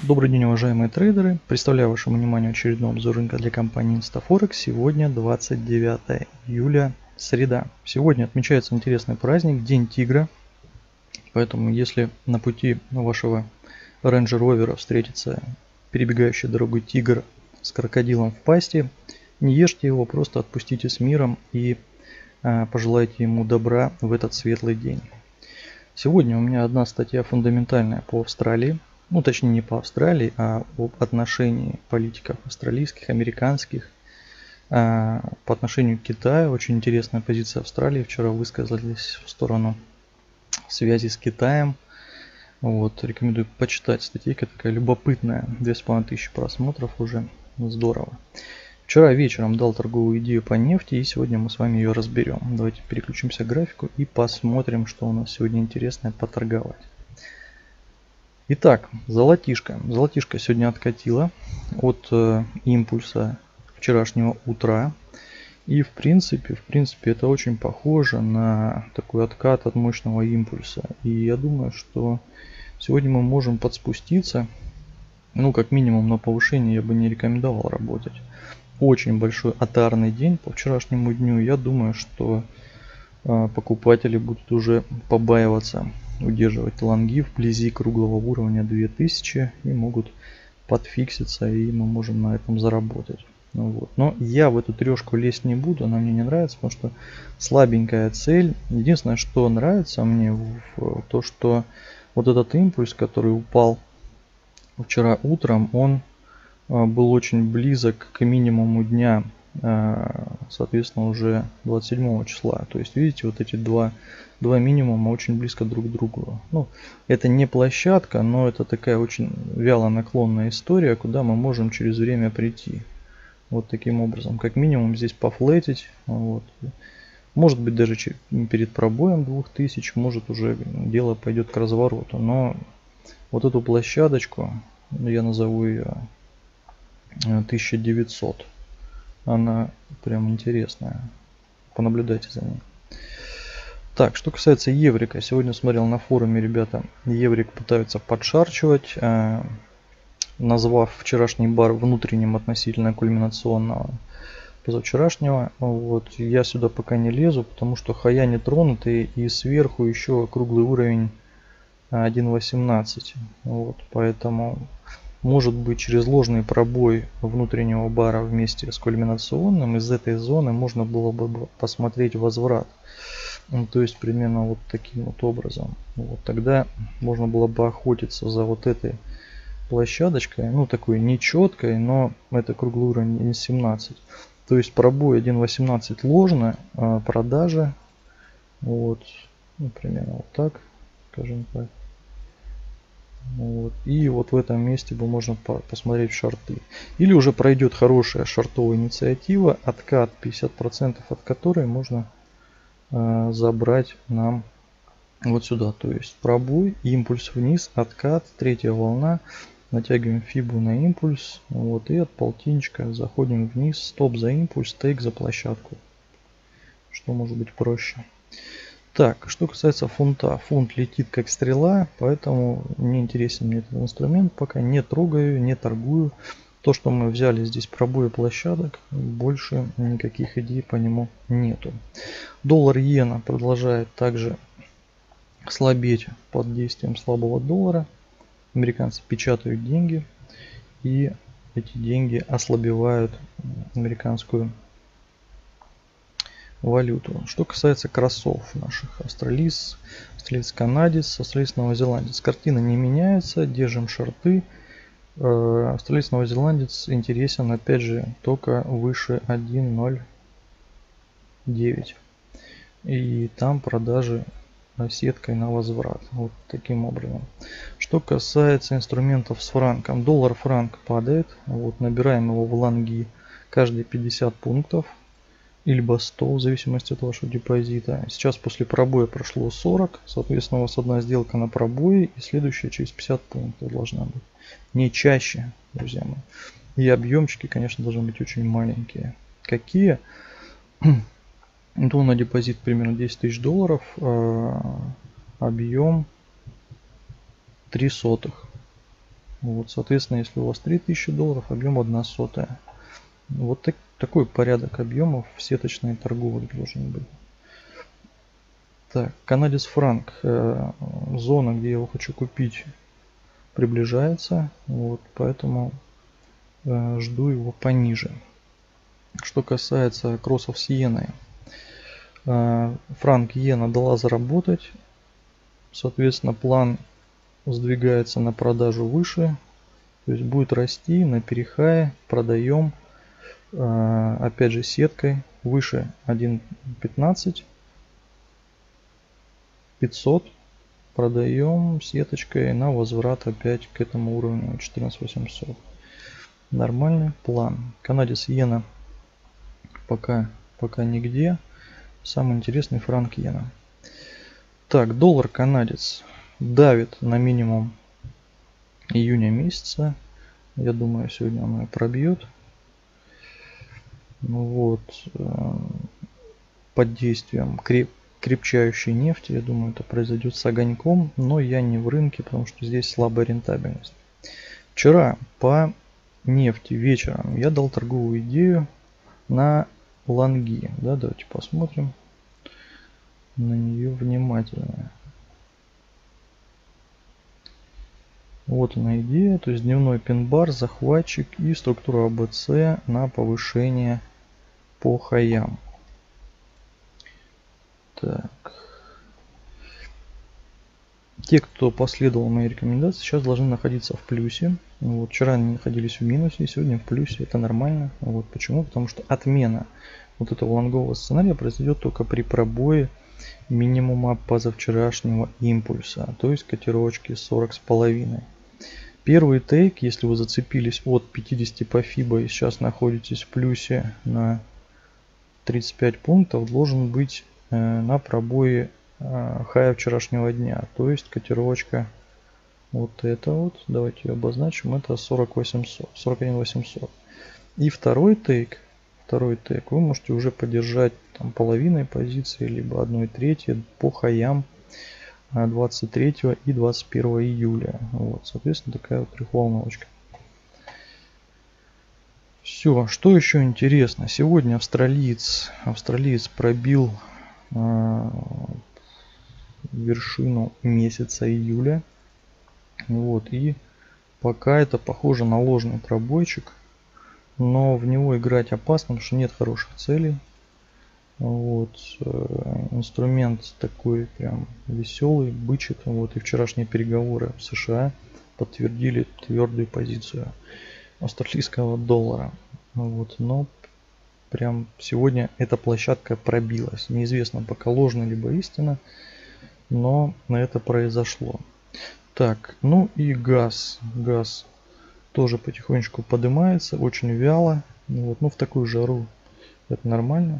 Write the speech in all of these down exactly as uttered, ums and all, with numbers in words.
Добрый день, уважаемые трейдеры. Представляю вашему вниманию очередной обзор рынка для компании InstaForex. Сегодня двадцать девятое июля, среда. Сегодня отмечается интересный праздник, День Тигра. Поэтому, если на пути вашего Range Rover встретится перебегающий дорогой тигр с крокодилом в пасти, не ешьте его, просто отпустите с миром и а, пожелайте ему добра в этот светлый день. Сегодня у меня одна статья фундаментальная по Австралии. Ну, точнее, не по Австралии, а об отношении политиков австралийских, американских а, по отношению к Китаю. Очень интересная позиция Австралии. Вчера высказались в сторону связи с Китаем. Вот, рекомендую почитать статейка, такая любопытная. две с половиной тысячи просмотров уже. Здорово. Вчера вечером дал торговую идею по нефти, и сегодня мы с вами ее разберем. Давайте переключимся к графику и посмотрим, что у нас сегодня интересное поторговать. Итак, золотишко. Золотишко сегодня откатило от э, импульса вчерашнего утра. И в принципе, в принципе, это очень похоже на такой откат от мощного импульса. И я думаю, что сегодня мы можем подспуститься. Ну, как минимум на повышение я бы не рекомендовал работать. Очень большой атарный день по вчерашнему дню. Я думаю, что э, покупатели будут уже побаиваться удерживать лонги вблизи круглого уровня две тысячи и могут подфикситься, и мы можем на этом заработать. Ну, вот. Но я в эту трешку лезть не буду, она мне не нравится, потому что слабенькая цель. Единственное, что нравится мне, в, в, то что вот этот импульс, который упал вчера утром, он был очень близок к минимуму дня, соответственно, уже двадцать седьмого числа. То есть, видите, вот эти два, два минимума очень близко друг к другу. Ну, это не площадка, но это такая очень вяло наклонная история, куда мы можем через время прийти. Вот таким образом. Как минимум здесь пофлетить. Вот. Может быть, даже перед пробоем двух тысяч, может уже дело пойдет к развороту. Но вот эту площадочку, я назову ее тысяча девятьсот. Она прям интересная. Понаблюдайте за ней. Так, что касается еврика. Сегодня смотрел на форуме, ребята, еврик пытаются подшарчивать, э, назвав вчерашний бар внутренним относительно кульминационного позавчерашнего. Вот. Я сюда пока не лезу, потому что хая не тронутые, и сверху еще круглый уровень один восемнадцать. Вот, поэтому может быть через ложный пробой внутреннего бара вместе с кульминационным из этой зоны можно было бы посмотреть возврат. Ну, то есть примерно вот таким вот образом. Вот, тогда можно было бы охотиться за вот этой площадочкой, ну такой нечеткой, но это круглый уровень один семнадцать. То есть пробой один восемнадцать ложно, а продажи вот, ну, примерно вот так, скажем так. Вот. И вот в этом месте бы можно посмотреть шорты. Или уже пройдет хорошая шортовая инициатива, откат пятьдесят процентов от которой можно э, забрать нам вот сюда. То есть пробой, импульс вниз, откат, третья волна. Натягиваем фибу на импульс. Вот, и от полтинничка заходим вниз. Стоп за импульс, тейк за площадку. Что может быть проще. Так, что касается фунта. Фунт летит как стрела, поэтому не интересен мне этот инструмент. Пока не трогаю, не торгую. То, что мы взяли здесь пробои площадок, больше никаких идей по нему нету. Доллар иена продолжает также слабеть под действием слабого доллара. Американцы печатают деньги, и эти деньги ослабевают американскую валюту. Что касается кроссов наших, австралиец, австралиец канадец, австралиец новозеландец. Картина не меняется, держим шорты. Австралиец новозеландец интересен опять же только выше один ноль девять. И там продажи сеткой на возврат. Вот таким образом. Что касается инструментов с франком. Доллар-франк падает. Вот, набираем его в лонги каждые пятьдесят пунктов. Либо сто, в зависимости от вашего депозита. Сейчас после пробоя прошло сорок. Соответственно, у вас одна сделка на пробое. И следующая через пятьдесят пунктов должна быть. Не чаще, друзья мои. И объемчики, конечно, должны быть очень маленькие. Какие? Ну, на депозит примерно десять тысяч долларов, э, объем три сотых. Вот, соответственно, если у вас три тысячи долларов, объем одна сотая. Вот так, такой порядок объемов в сеточной торговле должен быть. Так, канадец франк. Э, зона, где я его хочу купить, приближается. Вот, поэтому э, жду его пониже. Что касается кроссов с иеной. Э, франк иена дала заработать. Соответственно, план сдвигается на продажу выше. То есть будет расти на перехае. Продаем. Э, опять же сеткой выше один пятнадцать. пятьсот продаем сеточкой на возврат опять к этому уровню четырнадцать восемьсот. Нормальный план. Канадец иена пока пока нигде. Самый интересный франк иена. Так, доллар канадец давит на минимум июня месяца. Я думаю, сегодня он ее пробьет. Ну вот, под действием креп крепчающей нефти, я думаю, это произойдет с огоньком, но я не в рынке, потому что здесь слабая рентабельность. Вчера по нефти вечером я дал торговую идею на лонги. Да, давайте посмотрим на нее внимательно. Вот она идея, то есть дневной пин-бар, захватчик и структура АБЦ на повышение по хаям. Так. Те, кто последовал моей рекомендации, сейчас должны находиться в плюсе. Вот, вчера они находились в минусе, сегодня в плюсе. Это нормально. Вот почему? Потому что отмена вот этого лонгового сценария произойдет только при пробое минимума позавчерашнего импульса, то есть котировочки сорок с половиной. Первый тейк, если вы зацепились от пятидесяти по фибо и сейчас находитесь в плюсе на тридцать пять пунктов, должен быть э, на пробое э, хая вчерашнего дня, то есть котировочка вот это вот, давайте ее обозначим, это сорок восемьсот, сорок один восемьсот. И второй тейк, второй тейк вы можете уже поддержать там половиной позиции, либо одной трети по хаям двадцать третьего и двадцать первого июля. Вот, соответственно, такая вот трехволновочка. Все, что еще интересно? Сегодня австралиец, австралиец пробил э, вершину месяца июля. Вот, и пока это похоже на ложный пробойчик, но в него играть опасно, потому что нет хороших целей. Вот, э, инструмент такой прям веселый, бычит. Вот, и вчерашние переговоры в США подтвердили твердую позицию австралийского доллара. Вот, но прям сегодня эта площадка пробилась. Неизвестно пока ложно либо истина, но на это произошло. Так, ну и газ. Газ тоже потихонечку поднимается, очень вяло. Вот, ну в такую жару это нормально.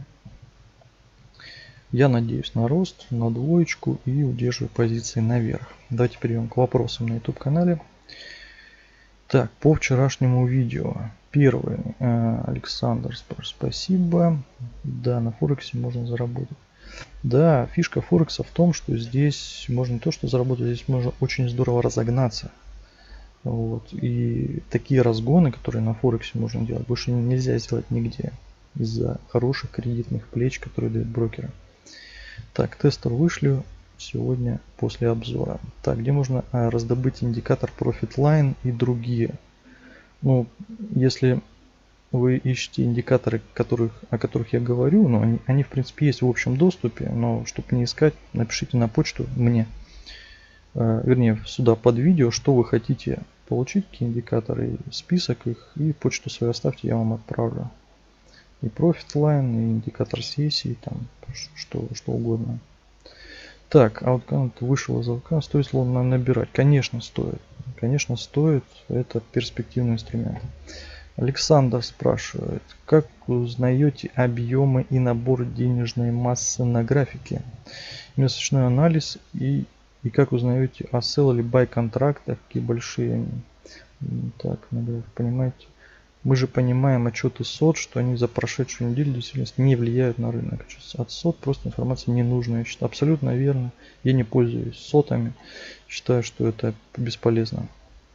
Я надеюсь на рост, на двоечку и удерживаю позиции наверх. Давайте перейдем к вопросам на YouTube канале. Так, по вчерашнему видео. Первый. Александр, спасибо. Да, на Форексе можно заработать. Да, фишка Форекса в том, что здесь можно не то что заработать, здесь можно очень здорово разогнаться. Вот. И такие разгоны, которые на Форексе можно делать, больше нельзя сделать нигде. Из-за хороших кредитных плеч, которые дают брокеры. Так, тестер вышлю сегодня после обзора. Так, где можно а, раздобыть индикатор Profit Line и другие? Ну, если вы ищете индикаторы, которых, о которых я говорю, но они, они в принципе есть в общем доступе, но чтобы не искать, напишите на почту мне, э, вернее сюда под видео, что вы хотите получить, какие индикаторы, список их, и почту свою оставьте, я вам отправлю. И Profit Line, и индикатор сессии, там что, что угодно. Так, ауткаунт вышел из ауткаунта, стоит ли он набирать? Конечно стоит. Конечно стоит, это перспективный инструмент. Александр спрашивает, как узнаете объемы и набор денежной массы на графике? Месячной анализ и, и как узнаете о sell или buy контрактах, какие большие они? Так, надо понимаете. Мы же понимаем отчеты сот, что они за прошедшую неделю действительно не влияют на рынок. От сот просто информация ненужная. Я считаю, абсолютно верно. Я не пользуюсь сотами. Считаю, что это бесполезно.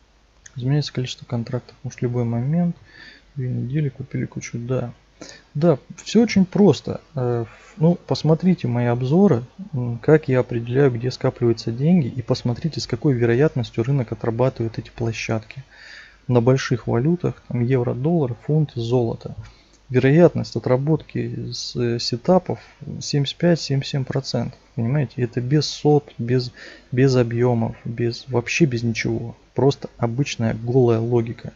Изменяется количество контрактов. Может, в любой момент. Две недели купили кучу. Да. Да, все очень просто. Ну, посмотрите мои обзоры, как я определяю, где скапливаются деньги, и посмотрите, с какой вероятностью рынок отрабатывает эти площадки. На больших валютах, там евро, доллар, фунт, золото. Вероятность отработки с сетапов семьдесят пять — семьдесят семь процентов. Понимаете, это без сот, без, без объемов, без, вообще без ничего. Просто обычная голая логика.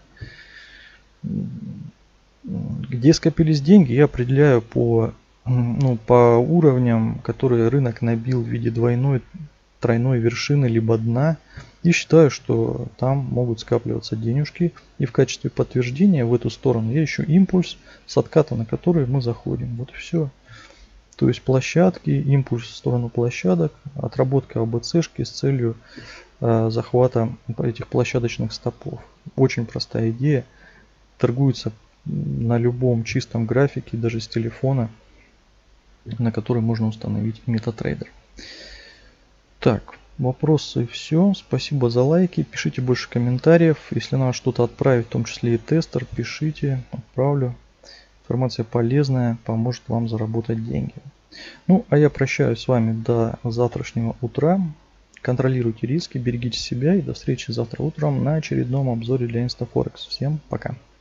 Где скопились деньги, я определяю по, ну, по уровням, которые рынок набил в виде двойной, тройной вершины либо дна. И считаю, что там могут скапливаться денежки. И в качестве подтверждения в эту сторону я ищу импульс, с отката на который мы заходим. Вот и все. То есть площадки, импульс в сторону площадок, отработка АБЦшки с целью э, захвата этих площадочных стопов. Очень простая идея. Торгуется на любом чистом графике, даже с телефона, на который можно установить MetaTrader. Так, вопросы все. Спасибо за лайки. Пишите больше комментариев. Если надо что-то отправить, в том числе и тестер, пишите, отправлю. Информация полезная, поможет вам заработать деньги. Ну, а я прощаюсь с вами до завтрашнего утра. Контролируйте риски, берегите себя и до встречи завтра утром на очередном обзоре для InstaForex. Всем пока.